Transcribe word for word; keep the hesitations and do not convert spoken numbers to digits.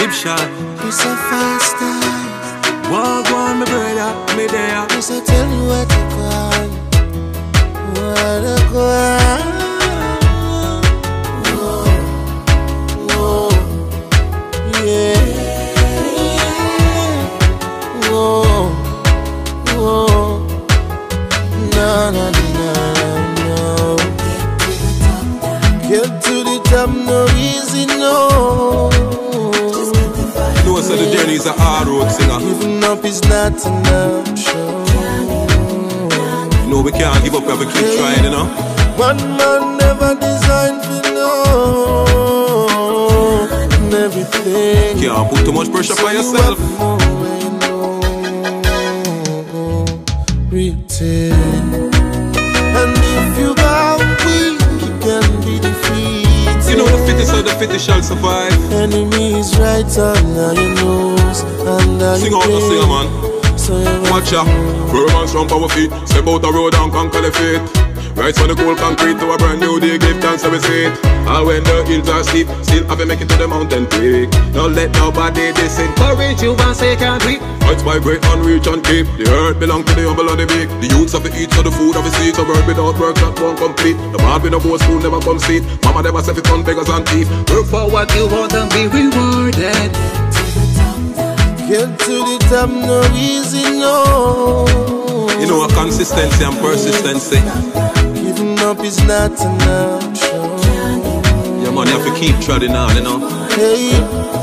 Deep shot. It's a fast time. Walk on, my brother, me there. Yes, I tell you what to go on. What to go on. Whoa, whoa, yeah. Whoa, whoa. No, no, no, no. Get to the top, no easy, no. No, so the journey is a hard road, singer. Giving up is not enough, sure. No, we can't give up, we have to keep trying, you know. One man never designed for no and everything. Can't put too much pressure on yourself. No way, no. Retain. And if you are weak, you can be defeated. You know the fittest of the fittest shall survive. Enemies right under your nose, under Sing your out the singer, man. So Watch out, firm and strong power feet. Step out the road and conquer the fate. Rise on the cold concrete to a brand new day. Give thanks to we see it. All when the hills are steep, still have to make it to the mountain peak. Don't let nobody disencourage you and say can't we. Fights by great and reach and keep. The earth belong to the humble and the big. The youths have to eat so the food of the seeds. The work without work that won't complete. The man with a bow spoon never come seat. Mama never said it on beggars and thief. Work for what you want and be rewarded. Get to the top, no easy, no. You know, a consistency and persistency. Giving up is not enough, sure. Yeah, man, you have to keep treading on, you know. Hey,